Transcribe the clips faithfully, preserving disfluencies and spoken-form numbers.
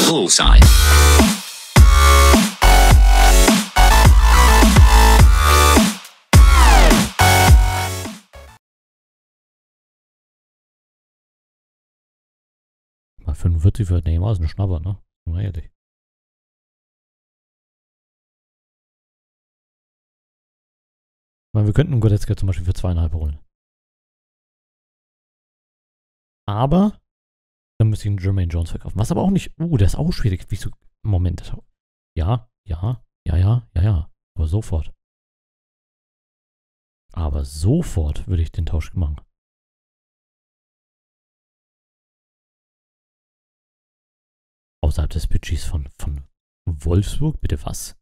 Bullseye. Mal fünfundvierzig für Neymar ist ein Schnapper, ne? Mal ehrlich. Ich meine, wir könnten einen Goretzka zum Beispiel für zweieinhalb holen. Aber dann müsste ich einen Jermaine Jones verkaufen. Was aber auch nicht. Uh, der ist auch schwierig. Wieso? Moment. Ja, ja, ja, ja, ja, ja. Aber sofort. Aber sofort würde ich den Tausch machen. Außerhalb des Budgets von, von Wolfsburg? Bitte was?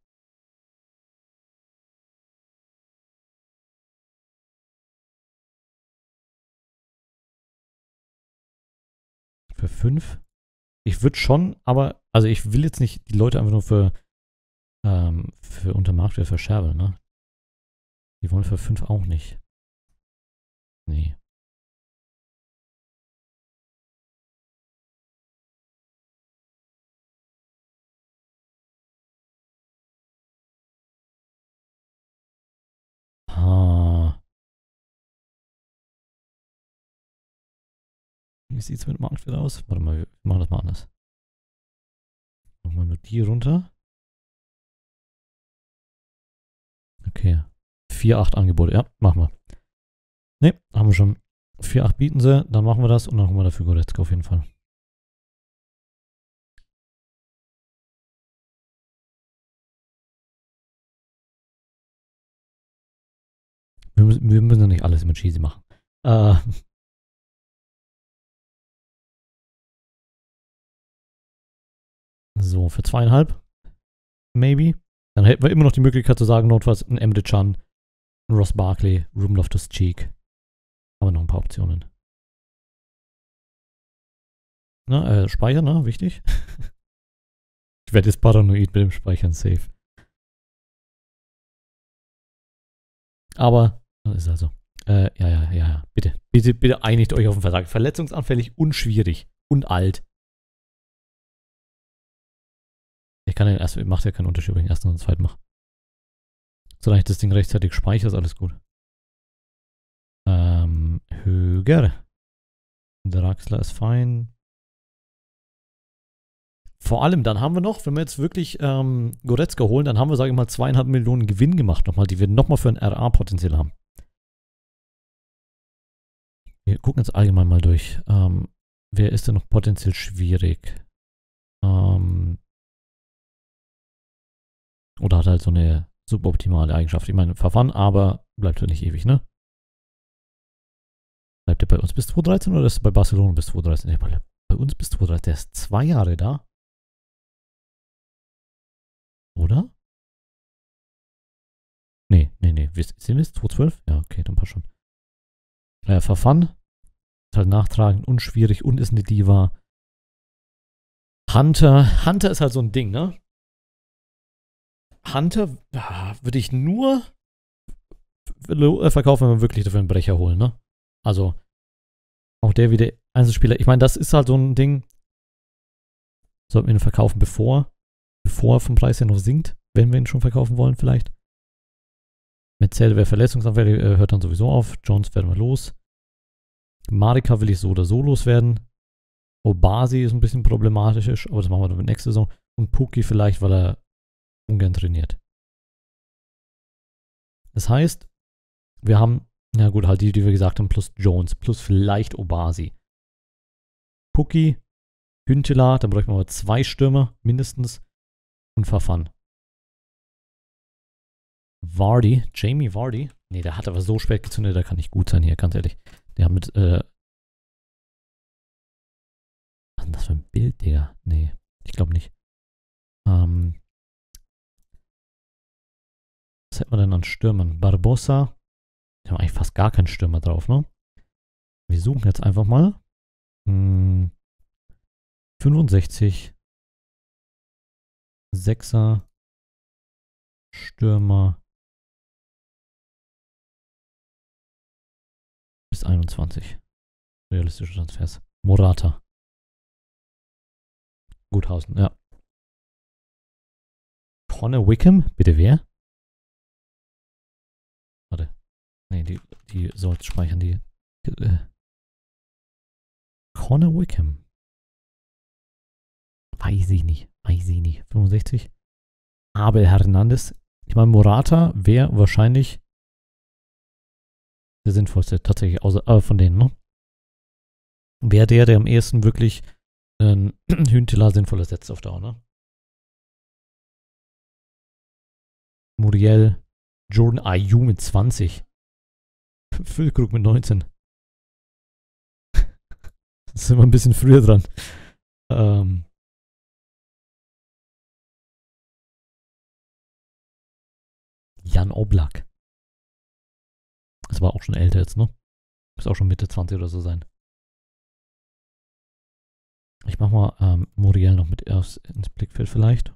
Für fünf? Ich würde schon, aber, also ich will jetzt nicht die Leute einfach nur für, ähm, für Untermarktwert verscherbeln, ne? Die wollen für fünf auch nicht. Nee. Ah. Wie sieht es mit Marktwert aus? Warte mal, wir machen das mal anders. Machen wir nur die runter. Okay. vier Komma acht Angebote. Ja, machen wir. Ne, haben wir schon. vier Komma acht bieten sie, dann machen wir das und dann haben wir dafür Goretzka auf jeden Fall. Wir müssen, wir müssen ja nicht alles mit Cheesy machen. Äh. So, für zweieinhalb. Maybe. Dann hätten wir immer noch die Möglichkeit zu sagen, notfalls ein Emre Can, ein Ross Barkley, Ruben Loftus-Cheek. Haben wir noch ein paar Optionen. Na, äh, Speichern, ne? Wichtig. Ich werde jetzt paranoid mit dem Speichern, safe. Aber, das ist also. Äh, ja, ja, ja, ja. Bitte, bitte, bitte einigt euch auf den Vertrag. Verletzungsanfällig und schwierig. Und alt. Ich kann den ersten, macht ja keinen Unterschied, ob ich den ersten oder den zweiten mache. Solange ich das Ding rechtzeitig speichere, ist alles gut. Ähm, Höger. Draxler ist fein. Vor allem, dann haben wir noch, wenn wir jetzt wirklich ähm, Goretzka holen, dann haben wir, sage ich mal, zweieinhalb Millionen Gewinn gemacht, nochmal, die wir nochmal für ein R A potenziell haben. Wir gucken jetzt allgemein mal durch. Ähm, wer ist denn noch potenziell schwierig? Ähm, oder hat halt so eine suboptimale Eigenschaft. Ich meine, Verfahren, aber bleibt halt nicht ewig, ne? Bleibt der bei uns bis zweitausenddreizehn oder ist er bei Barcelona bis zweitausenddreizehn? Nee, bei, bei uns bis zweitausenddreizehn. Der ist zwei Jahre da. Oder? Nee, nee, nee. Sind wir es? zweitausendzwölf? Ja, okay, dann passt schon. Äh, Verfahren. Ist halt nachtragend, unschwierig und ist eine Diva. Hunter. Hunter ist halt so ein Ding, ne? Hunter ah, würde ich nur verkaufen, wenn wir wirklich dafür einen Brecher holen, ne? Also, auch der wieder Einzelspieler. Ich meine, das ist halt so ein Ding. Sollten wir ihn verkaufen, bevor, bevor er vom Preis her noch sinkt, wenn wir ihn schon verkaufen wollen, vielleicht. Metzel wäre verletzungsanfällig, äh, hört dann sowieso auf. Jones werden wir los. Marika will ich so oder so loswerden. Obasi ist ein bisschen problematisch, aber das machen wir dann nächste Saison. Und Puki vielleicht, weil er ungern trainiert. Das heißt, wir haben, na gut, halt die, die wir gesagt haben, plus Jones, plus vielleicht Obasi. Puki, Hünteler, dann bräuchten wir aber zwei Stürmer mindestens und Fafan. Vardy, Jamie Vardy. Nee, der hat aber so spät gezündet, der kann nicht gut sein hier, ganz ehrlich. Der hat mit, äh. Was ist denn das für ein Bild, Digga? Nee, ich glaube nicht. Ähm. Was hätten wir denn an Stürmern? Barbosa. Wir haben eigentlich fast gar keinen Stürmer drauf, ne? Wir suchen jetzt einfach mal. Hm. fünfundsechzig. Sechser. Stürmer. Bis einundzwanzig. Realistische Transfers. Morata. Guthausen, ja. Conor Wickham? Bitte wer? Warte. Nee, die, die sollte speichern, die. die äh. Conor Wickham. Weiß ich nicht. Weiß ich nicht. fünfundsechzig. Abel Hernandez. Ich meine, Morata wäre wahrscheinlich der sinnvollste, tatsächlich, außer, äh, von denen, ne? Wäre der, der am ehesten wirklich äh, Hünteler sinnvoll ersetzt auf Dauer, ne? Muriel, Jordan Ayew mit zwanzig. Füllkrug mit neunzehn. Das sind wir ein bisschen früher dran. Ähm. Jan Oblak. Das war auch schon älter jetzt, ne? Muss auch schon Mitte zwanzig oder so sein. Ich mach mal ähm, Muriel noch mit aufs, ins Blickfeld vielleicht.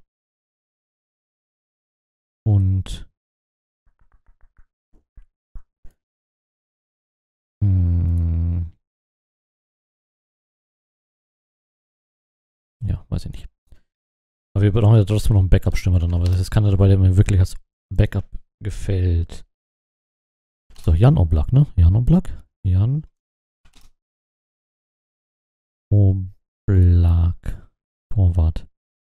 Und mh, ja, weiß ich nicht. Aber wir brauchen ja trotzdem noch einen Backup-Stürmer dann, aber das ist keiner dabei, der mir wirklich als Backup gefällt. So, Jan Oblak, ne? Jan Oblak. Jan Oblak. Torwart.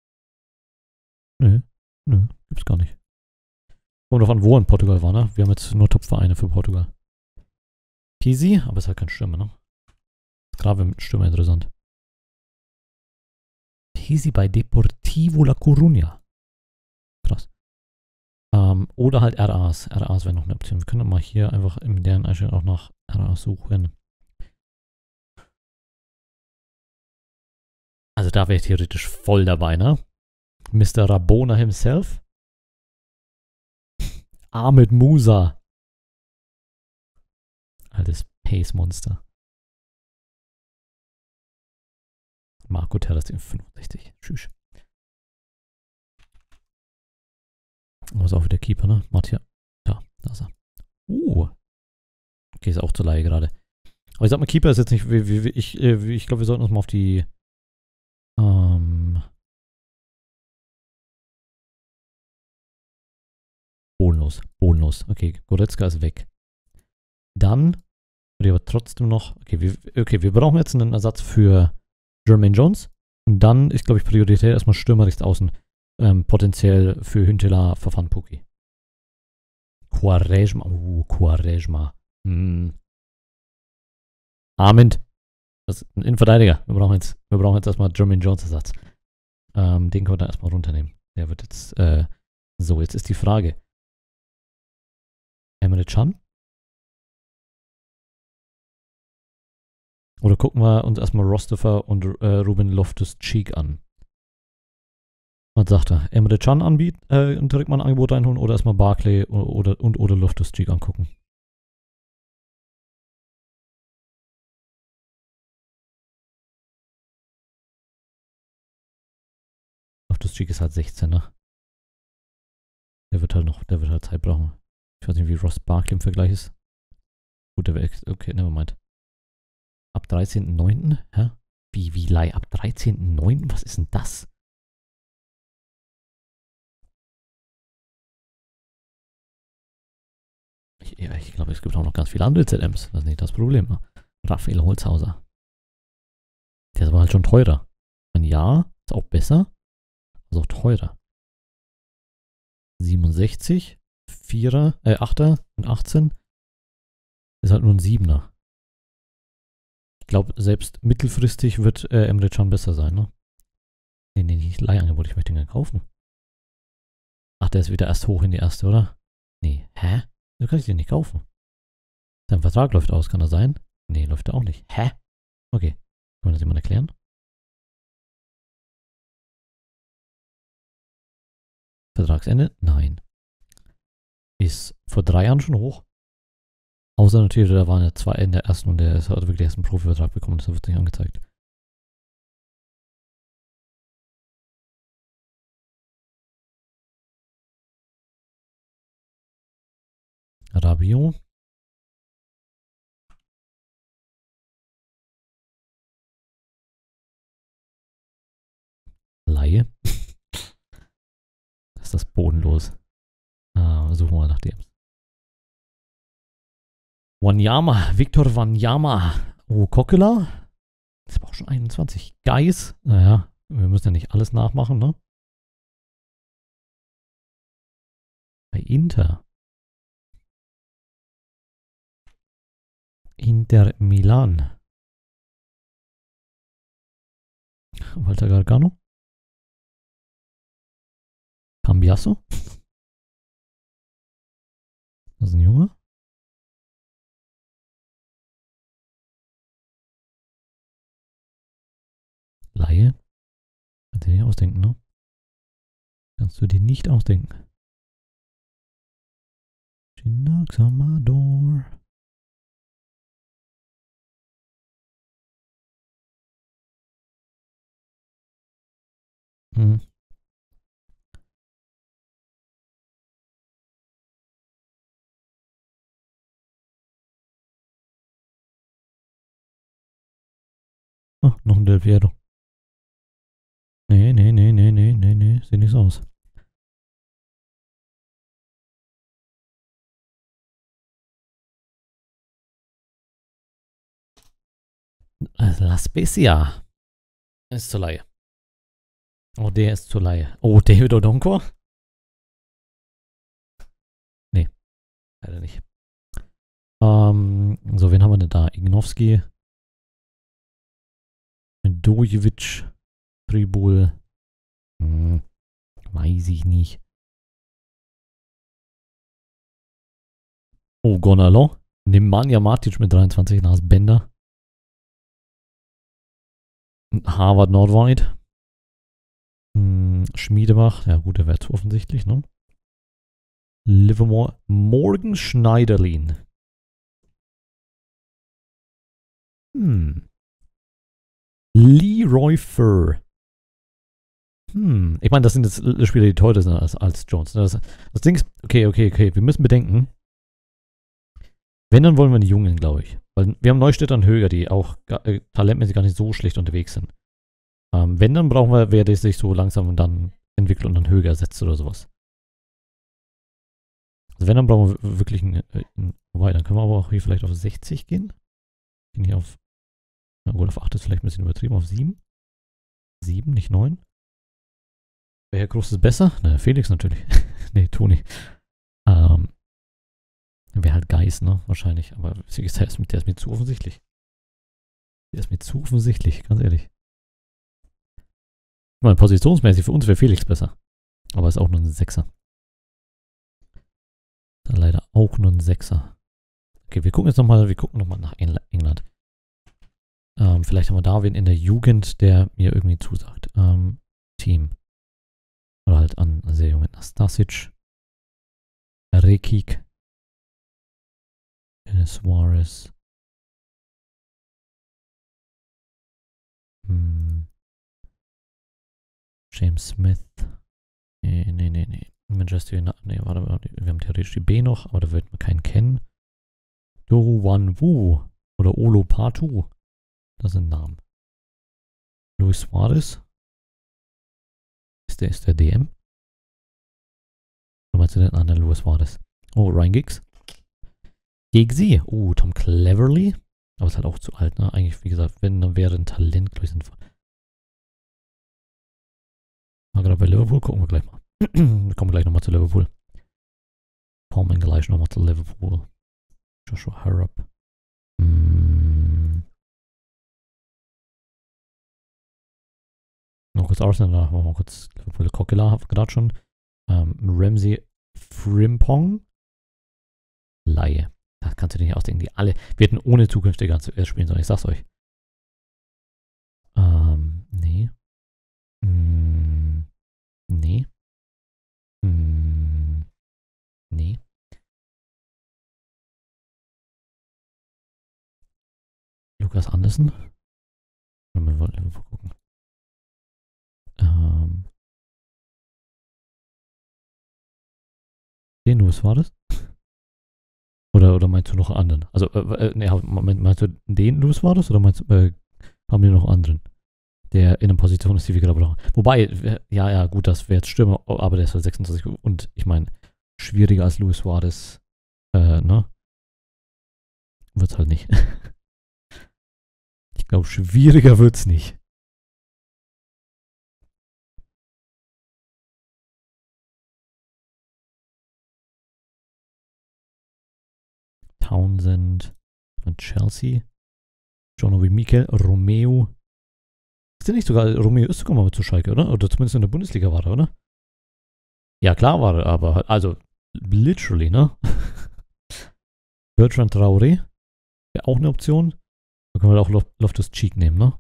Nö, nö, gibt's gar nicht. Kommt drauf an, wo in Portugal war, ne? Wir haben jetzt nur Top-Vereine für Portugal. Pisi, aber ist halt kein Stürmer, ne? Gerade mit Stürmer interessant. Pisi bei Deportivo La Coruña. Krass. Ähm, oder halt R As. R As wäre noch eine Option. Wir können mal hier einfach in deren Einstellung auch nach R As suchen. Also da wäre ich theoretisch voll dabei, ne? Mister Rabona himself. Ahmed Musa. Altes Pace-Monster. Marco Terras, fünfundsechzig. Tschüss. Was auch wieder Keeper, ne? Matthias. Ja, da ist er. Uh. Okay, ist auch zur Leihe gerade. Aber ich sag mal, Keeper ist jetzt nicht. Wie, wie, ich äh, ich glaube, wir sollten uns mal auf die. Ähm. Bodenlos. Bodenlos. Okay, Goretzka ist weg. Dann würde ich aber trotzdem noch. Okay wir, okay, wir brauchen jetzt einen Ersatz für Jermaine Jones. Und dann ist, glaube ich, Priorität erstmal Stürmer rechts außen. Ähm, potenziell für Hünteler, Verfan Puki. Quaresma. Uh, Quaresma. Hm. Armind. Das ist ein Innenverteidiger. Wir brauchen jetzt, wir brauchen jetzt erstmal Jermaine Jones Ersatz. Ähm, den können wir dann erstmal runternehmen. Der wird jetzt. Äh, so, jetzt ist die Frage. Emre Can? Oder gucken wir uns erstmal Rostifer und äh, Ruben Loftus-Cheek an. Was sagt er? Emre Can anbieten, äh, direkt mal ein Angebot einholen oder erstmal Barclay oder, und oder Loftus-Cheek angucken? Loftus-Cheek ist halt sechzehn, ne? Der wird halt noch, der wird halt Zeit brauchen. Ich weiß nicht, wie Ross Barkley im Vergleich ist. Gut, der wäre, okay, nevermind. Ab dreizehnten neunten? Hä? Wie, wie Leih? Ab dreizehnten neunten? Was ist denn das? Ich, ja, ich glaube, es gibt auch noch ganz viele andere Z Ms. Das ist nicht das Problem, ne? Raphael Holzhauser. Der ist aber halt schon teurer. Ein Jahr ist auch besser, ist auch teurer. siebenundsechzig, vierer, äh, achter und achtzehn ist halt nur ein siebener. Ich glaube, selbst mittelfristig wird äh, Emre Can besser sein, ne? Nee, nee, nicht Leihangebot, ich möchte ihn gerne kaufen. Ach, der ist wieder erst hoch in die erste, oder? Nee, hä? Du kannst den nicht kaufen. Sein Vertrag läuft aus, kann er sein? Nee, läuft er auch nicht. Hä? Okay. Kann man das jemand erklären? Vertragsende? Nein. Ist vor drei Jahren schon hoch. Außer natürlich, da waren ja zwei in der ersten und der hat wirklich erst einen Profivertrag bekommen, das wird nicht angezeigt. Rabiot. ist das bodenlos. Äh, suchen wir nach dem. Wanyama, Victor Wanyama. Oh, Coquelin. Das ist aber auch schon einundzwanzig. Geis. Naja, wir müssen ja nicht alles nachmachen, ne? Bei Inter. Inter Milan. Walter Gargano. Cambiasso. Das ist ein Junge. Laie. Kannst du dir nicht ausdenken, ne? Kannst du dir nicht ausdenken. Chinox Amador. Hm. Ah, noch ein Del Piero. Nee, nee, nee, nee, nee, nee, nee. Sieht nicht so aus. La Spezia. Ist zur Leihe. Oh, der ist zur Leihe. Oh, David Odonkor? Nee. Leider nicht. Ähm, so, wen haben wir denn da? Ignowski. Dojevic. Tribul. Hm, weiß ich nicht. Oh, Gonalon. Nemanja Matic mit dreiundzwanzig nach Bender. Harvard Nordweit. Hm, Schmiedebach. Ja gut, der wäre zu offensichtlich, ne? Livermore. Morgan Schneiderlin. Hm. Leroy Furr. Hm. Ich meine, das sind jetzt Spieler, die teurer sind als, als Jones. Das, das Ding ist, okay, okay, okay. Wir müssen bedenken, wenn, dann wollen wir die Jungen, glaube ich. Weil wir haben Neustädter und Höger, die auch äh, talentmäßig gar nicht so schlecht unterwegs sind. Ähm, wenn, dann brauchen wir, wer der sich so langsam dann entwickelt und dann Höger setzt oder sowas. Also wenn, dann brauchen wir wirklich einen, äh, einen wobei, dann können wir aber auch hier vielleicht auf sechzig gehen. Gehen hier auf, na gut, auf acht ist vielleicht ein bisschen übertrieben, auf sieben. sieben, nicht neun. Wer groß ist besser? Na, Felix natürlich. Nee, Toni. Ähm, wäre halt Geis, ne? Wahrscheinlich. Aber der ist, der ist mir zu offensichtlich. Der ist mir zu offensichtlich, ganz ehrlich. Ich meine, positionsmäßig für uns wäre Felix besser. Aber ist auch nur ein Sechser. Ist leider auch nur ein Sechser. Okay, wir gucken jetzt nochmal, wir gucken nochmal nach England. Ähm, vielleicht haben wir da wen in der Jugend, der mir irgendwie zusagt. Ähm, Team. Oder halt an sehr jungen Nastasic. Rekik. Dennis Suarez. Hm. James Smith. Nee, nee, nee, nee. Manchester United. Nee, warte, warte, wir haben theoretisch die B noch, aber da wird man keinen kennen. Do Wan Wu. Oder Olo Patu. Das sind Namen. Luis Suarez. Ist der, ist der D M? Oder meinst du den anderen Luis Suarez? Oh, Ryan Giggs. Giggsy. Oh, Tom Cleverley. Aber ist halt auch zu alt, ne? Eigentlich, wie gesagt, wenn, dann wäre ein Talent, glaube ich, sinnvoll. Aber gerade bei Liverpool gucken wir gleich mal. Wir kommen gleich nochmal zu Liverpool. Kommen gleich nochmal zu Liverpool. Joshua Harrop. Hm. Noch kurz Arsenal, da machen wir kurz Liverpool. Coquelin haben wir gerade schon. Ähm, Ramsey Frimpong. Laie. Das kannst du dir nicht ausdenken. Die alle werden ohne zukünftige zuerst spielen sollen. Ich sag's euch. Ähm, nee. Hm. Nee. Hm. Nee. Lukas Andersen. Wir wollen Liverpool gucken. Ähm. Den Louis war das? Oder, oder meinst du noch einen anderen? Also, äh, nee, Moment, meinst du den Louis war das? Oder meinst du, äh, haben wir noch einen anderen? der in einer Position ist, die wir gerade brauchen. Wobei, ja, ja, gut, das wäre jetzt Stürmer, aber der ist halt sechsundzwanzig und ich meine, schwieriger als Luis Suarez, äh, ne? Wird's halt nicht. Ich glaube, schwieriger wird's nicht. Townsend von Chelsea. John wie Mikel, Romeo. Ist der nicht sogar, Romeo ist sogar mal mit zu Schalke, oder? Oder zumindest in der Bundesliga war er, oder? Ja, klar war er, aber, also, literally, ne? Bertrand Traoré wäre auch eine Option. Da können wir auch Loftus-Cheek nehmen, ne?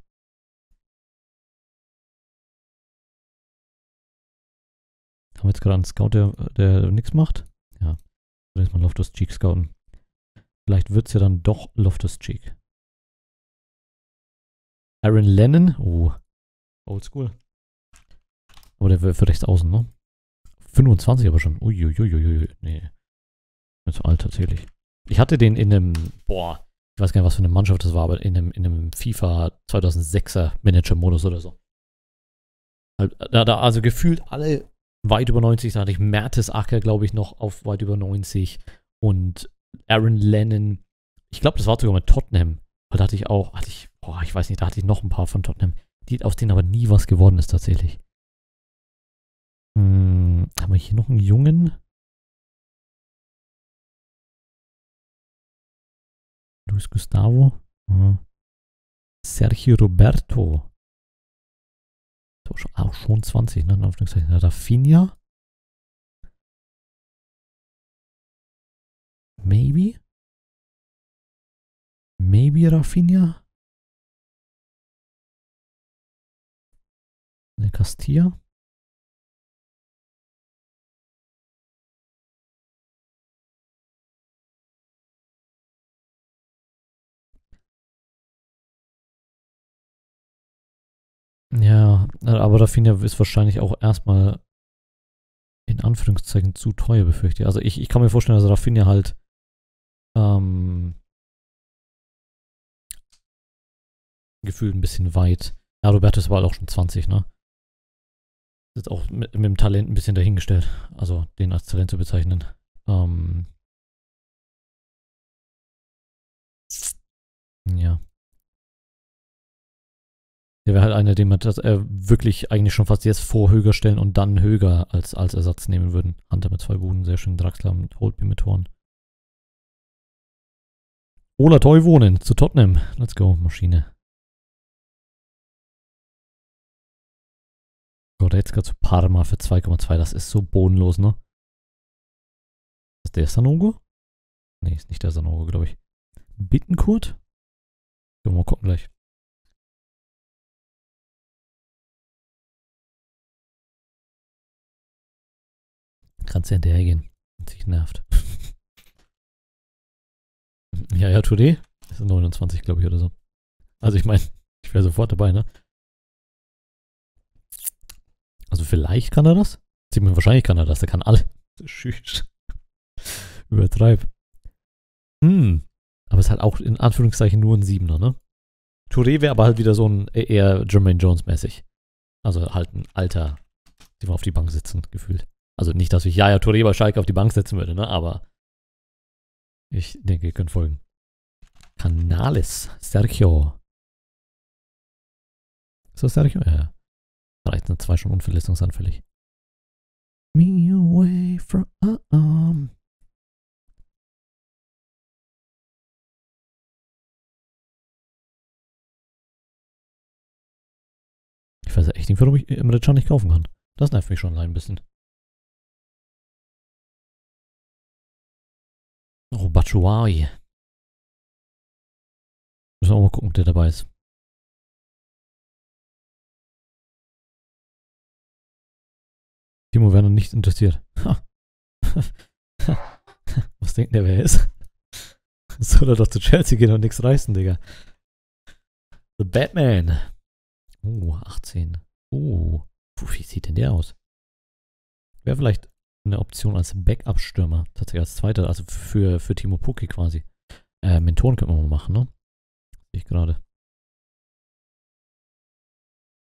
Haben wir jetzt gerade einen Scout, der, der nichts macht? Ja. Soll jetzt mal Loftus-Cheek scouten. Vielleicht wird es ja dann doch Loftus-Cheek. Aaron Lennon. Oh. Oldschool. Aber der wäre für rechts außen, ne? fünfundzwanzig aber schon. Uiuiuiui. Nee. Ist zu alt tatsächlich. Ich hatte den in einem, boah, ich weiß gar nicht, was für eine Mannschaft das war, aber in einem, in einem FIFA zweitausendsechser Manager-Modus oder so. Da, da, also gefühlt alle weit über neunzig. Da hatte ich Mertesacker, glaube ich, noch auf weit über neunzig. Und Aaron Lennon. Ich glaube, das war sogar mit Tottenham. Weil da hatte ich auch, hatte ich, boah, ich weiß nicht, da hatte ich noch ein paar von Tottenham, die, aus denen aber nie was geworden ist tatsächlich. Hm, haben wir hier noch einen Jungen? Luis Gustavo. Hm. Sergio Roberto. Auch schon zwanzig, ne? Rafinha. Maybe? Maybe Rafinha? Ne, Castilla? Ja, aber Rafinha ist wahrscheinlich auch erstmal in Anführungszeichen zu teuer, befürchte ich. Also ich, ich kann mir vorstellen, dass Rafinha halt ähm, gefühlt ein bisschen weit. Ja, Roberto ist aber auch schon zwanzig, ne? Ist jetzt auch mit, mit dem Talent ein bisschen dahingestellt. Also den als Talent zu bezeichnen. Ähm, ja. Der wäre halt einer, den man das, äh, wirklich eigentlich schon fast jetzt vor Höger stellen und dann Höger als, als Ersatz nehmen würden. Hunter mit zwei Buden, sehr schön. Draxler mit Holtby mit Toren. Ola Toivonen zu Tottenham. Let's go, Maschine. Goretzka zu Parma für zwei Komma zwei. Das ist so bodenlos, ne? Ist der Sanogo? Ne, ist nicht der Sanogo, glaube ich. Bittenkurt? Können wir mal gucken gleich. Kannst du hinterhergehen. Wenn sich nervt. Ja, ja, Touré. Das ist neunundzwanzig, glaube ich, oder so. Also ich meine, ich wäre sofort dabei, ne? Also vielleicht kann er das. Ziemlich wahrscheinlich kann er das. Der kann alle. Schüch. Übertreib. Hm. Aber es ist halt auch in Anführungszeichen nur ein Siebener, ne? Touré wäre aber halt wieder so ein eher Jermaine Jones-mäßig. Also halt ein alter, den wir auf die Bank sitzen, gefühlt. Also nicht, dass ich Yaya Touré bei Schalke auf die Bank setzen würde, ne? Aber ich denke, ihr könnt folgen. Canales. Sergio. Ist das Sergio? Ja, ja. dreizehn zwei schon unverletzungsanfällig. Me away from... Um. Ich weiß echt nicht, warum ich Emre Can nicht kaufen kann. Das nervt mich schon ein bisschen. Oh, Batshuayi. Müssen wir auch mal gucken, ob der dabei ist. Timo Werner nicht interessiert. Was denkt der, wer er ist? Soll er doch zu Chelsea gehen und nichts reißen, Digga. The Batman. Oh, achtzehn. Oh. Puh, wie sieht denn der aus? Wäre vielleicht eine Option als Backup-Stürmer. Tatsächlich als zweiter, also für, für Timo Pukki quasi. Äh, Mentoren könnte man mal machen, ne? Sehe ich gerade.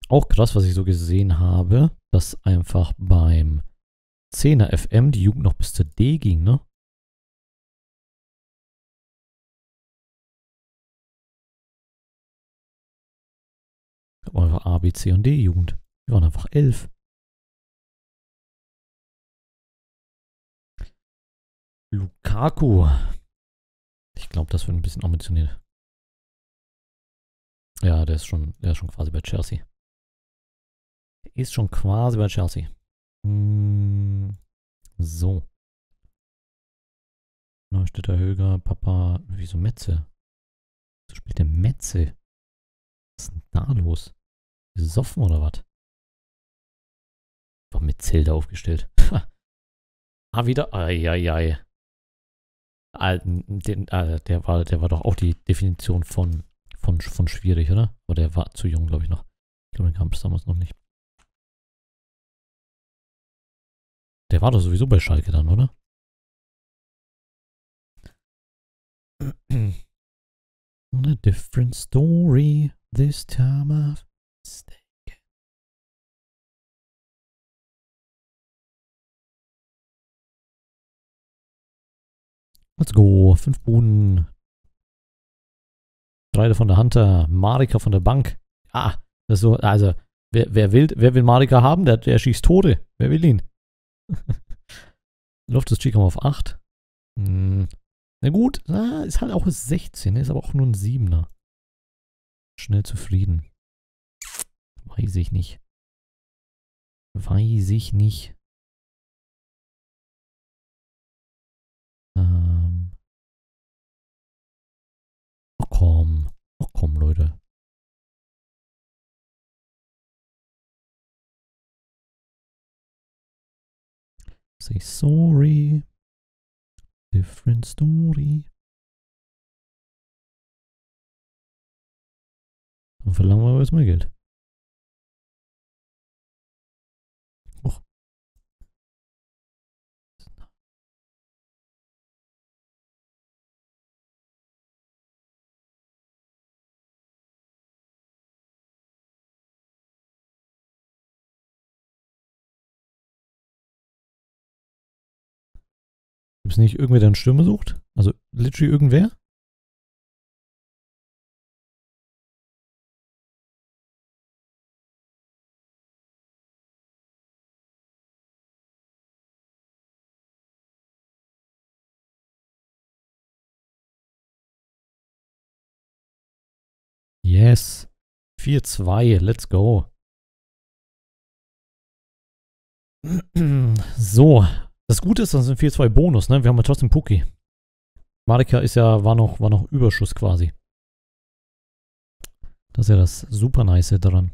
Auch krass, was ich so gesehen habe, dass einfach beim zehner F M die Jugend noch bis zur D ging, ne? Aber einfach A, B, C und D Jugend. Die waren einfach elf. Lukaku. Ich glaube, das wird ein bisschen ambitioniert. Ja, der ist schon, der ist schon quasi bei Chelsea. Der ist schon quasi bei Chelsea. Hm, so. Neustädter Höger, Papa. Wieso Metze? So spielt der Metze. Was ist denn da los? Gesoffen oder was? War mit Zelda aufgestellt. ah, wieder. Eieiei. Den, äh, der, war, der war doch auch die Definition von, von, von schwierig, oder? Aber der war zu jung, glaube ich, noch. Ich glaube, den kam es damals noch nicht. Der war doch sowieso bei Schalke dann, oder? On a different story this time I've mistaken. Let's go. Fünf Buden. Drei von der Hunter. Marika von der Bank. Ah, das ist so, also, wer, wer, will, wer will Marika haben? Der, der schießt Tode. Wer will ihn? Loftus-Cheek haben wir auf acht. Hm. Na gut, na, ist halt auch sechzehn, ist aber auch nur ein siebener. Schnell zufrieden. Weiß ich nicht. Weiß ich nicht. Ähm. Ach komm. Ach komm, Leute. Say sorry. Different story. Dann verlangen wir aber jetzt mal Geld. Och. Gibt es nicht irgendwer, der einen Stürmer sucht? Also literally irgendwer? Yes. vier zwei, let's go. So. Das Gute ist, das sind vier zwei Bonus, ne? Wir haben ja trotzdem Puki. Marika ist ja, war noch, war noch Überschuss quasi. Das ist ja das super nice daran.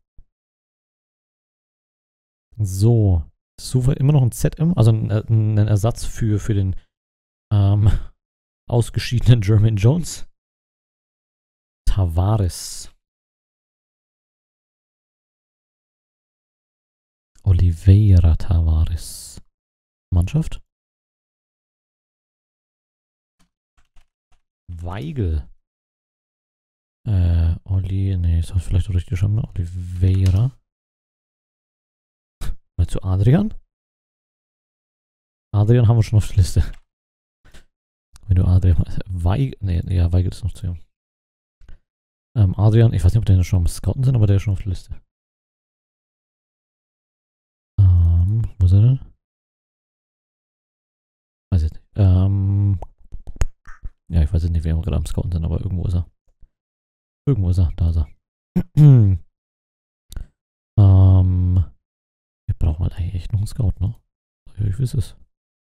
So. Suche immer noch ein Z M, also ein, ein Ersatz für, für den ähm, ausgeschiedenen Jermaine Jones. Tavares. Oliveira Tavares. Mannschaft. Weigel. Äh, Oli, nee, das hast du vielleicht richtig geschrieben, ne? Oliveira. Mal zu Adrian. Adrian haben wir schon auf der Liste. Wenn du Adrian. Weigel. Nee, ja, Weigel ist noch zu jung. Ähm, Adrian, ich weiß nicht, ob der schon am Scouten sind, aber der ist schon auf der Liste. Ähm, wo ist er denn? Weiß ich nicht. Ähm. Ja, ich weiß jetzt nicht, wer wir gerade am Scouten sind, aber irgendwo ist er. Irgendwo ist er, da ist er. ähm. Wir brauchen halt eigentlich echt noch einen Scout, ne? Ja, ich weiß es.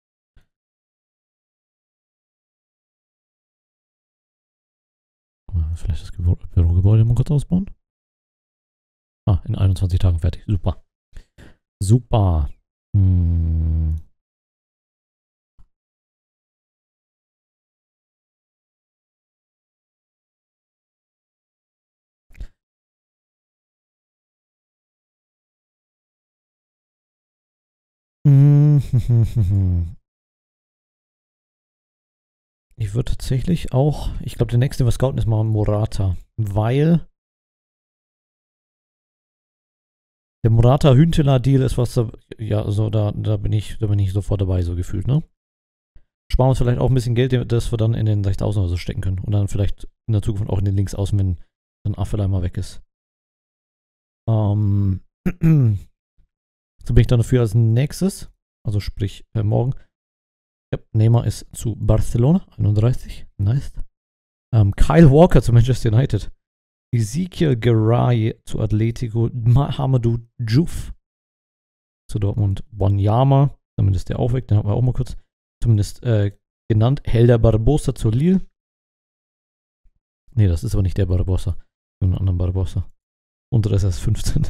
Vielleicht das Bürogebäude mal kurz ausbauen. Ah, in einundzwanzig Tagen fertig. Super. Super. Hm. Ich würde tatsächlich auch, ich glaube, der nächste, was scouten, ist mal Morata. Weil Der Morata-Hünteler-Deal ist was, ja, also da, da, bin ich, da bin ich sofort dabei, so gefühlt, ne? Sparen wir uns vielleicht auch ein bisschen Geld, das wir dann in den sechstausend oder so stecken können. Und dann vielleicht in der Zukunft auch in den Links außen, wenn dann Affelei mal weg ist. Ähm, so bin ich dann dafür als nächstes, also sprich äh, morgen. Ja, Neymar ist zu Barcelona, einunddreißig, nice. Ähm, Kyle Walker zu Manchester United. Ezekiel Garay zu Atletico, Mahamadou Diouf zu Dortmund, Wanyama, damit ist der auch weg, den haben wir auch mal kurz zumindest äh, genannt. Helder Barbosa zu Lille. Nee, das ist aber nicht der Barbosa. Einen anderen Barbosa. Und der ist erst fünfzehn.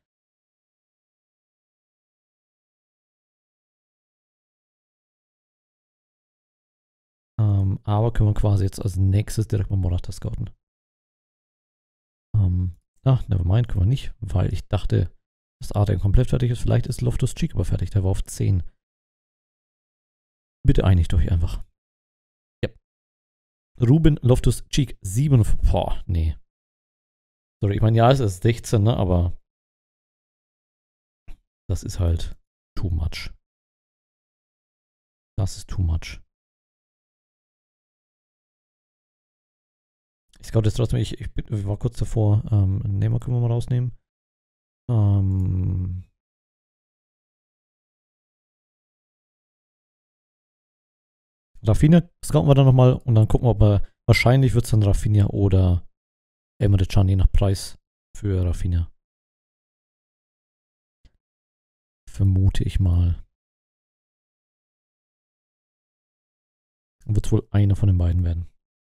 Ähm, aber können wir quasi jetzt als nächstes direkt mal Morata scouten. Ähm, ach, nevermind, können wir nicht, weil ich dachte, dass Arden komplett fertig ist. Vielleicht ist Loftus-Cheek aber fertig. Der war auf zehn. Bitte einigt euch einfach. Ja. Ruben Loftus-Cheek sieben. Boah, nee. Sorry, ich meine, ja, es ist sechzehn, ne, aber das ist halt too much. Das ist too much. Ich scout jetzt trotzdem, ich, ich, ich war kurz davor, ähm, Neymar können wir mal rausnehmen. Ähm. Rafinha scouten wir dann nochmal und dann gucken wir, ob wir, wahrscheinlich wird es dann Rafinha oder Emre Can, je nach Preis für Rafinha. Vermute ich mal. Wird es wohl einer von den beiden werden.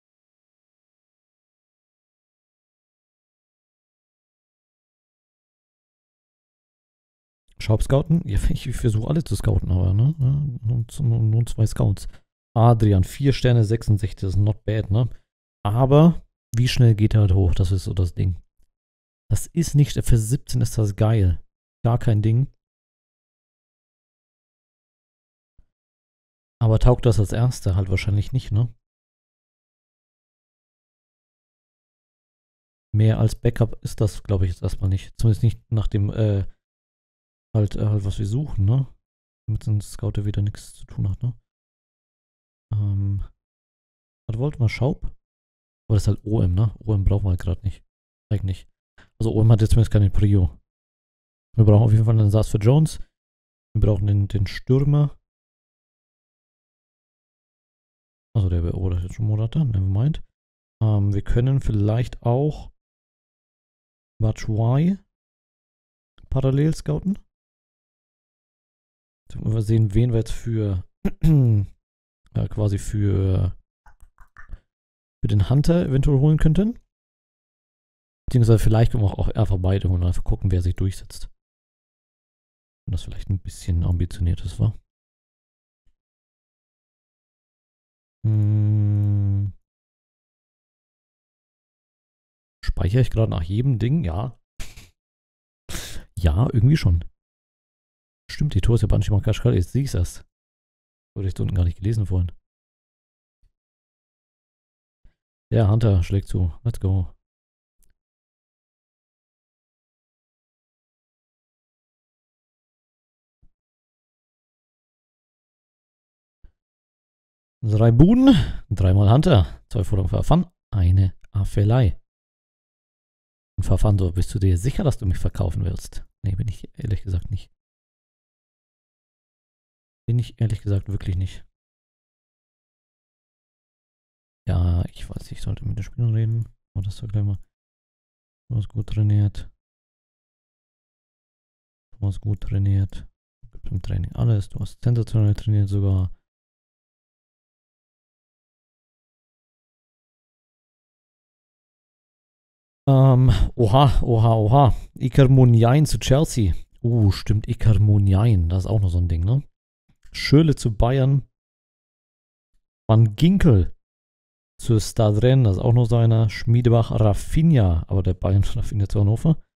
Schaub scouten? Ja, ich, ich versuche alle zu scouten, aber ne? Nur, nur zwei Scouts. Adrian, vier Sterne, sechsundsechzig, das ist not bad, ne? Aber wie schnell geht er halt hoch? Das ist so das Ding. Das ist nicht, für siebzehn ist das geil. Gar kein Ding. Aber taugt das als Erster halt wahrscheinlich nicht, ne? Mehr als Backup ist das, glaube ich, jetzt erstmal nicht. Zumindest nicht nach dem, äh, halt, äh, halt was wir suchen, ne? Damit ein Scout der wieder nichts zu tun hat, ne? Ähm, was wollten wir? Schaub? Aber das ist halt O M, ne? O M brauchen wir halt gerade nicht. Eigentlich. Also O M hat jetzt zumindest keine Prio. Wir brauchen auf jeden Fall einen Ersatz für Jones. Wir brauchen den, den Stürmer. Also der wäre, oh, das ist jetzt schon Morata, nevermind. Ähm, wir können vielleicht auch Batshuayi parallel scouten. Jetzt wollen wir sehen, wen wir jetzt für ja, quasi für für den Hunter eventuell holen könnten. Beziehungsweise vielleicht können wir auch einfach beide holen und einfach gucken, wer sich durchsetzt. Wenn das vielleicht ein bisschen ambitioniertes war. Hm. Speichere ich gerade nach jedem Ding? Ja. Ja, irgendwie schon. Stimmt, die Tor ist ja Banshee Makashkal, jetzt sehe ich es erst. Wurde ich da unten gar nicht gelesen vorhin. Ja, Hunter schlägt zu. Let's go. Drei Buden, dreimal Hunter, zwei Forderungen für Afan, eine Affelei. Und Verfahren, so, bist du dir sicher, dass du mich verkaufen willst? Nee, bin ich ehrlich gesagt nicht. Bin ich ehrlich gesagt wirklich nicht. Ja, ich weiß, ich sollte mit den Spielern reden. Aber das war gleich mal. Du hast gut trainiert. Du hast gut trainiert. Du gibst im Training alles. Du hast sensationell trainiert sogar. Ähm, oha, oha, oha. Iker Muniain zu Chelsea. Uh, stimmt, Iker Muniain. Das ist auch noch so ein Ding, ne? Schöle zu Bayern. Van Ginkel zu Stadren. Das ist auch noch so einer. Schmiedebach, Rafinha. Aber der Bayern Rafinha zu Hannover.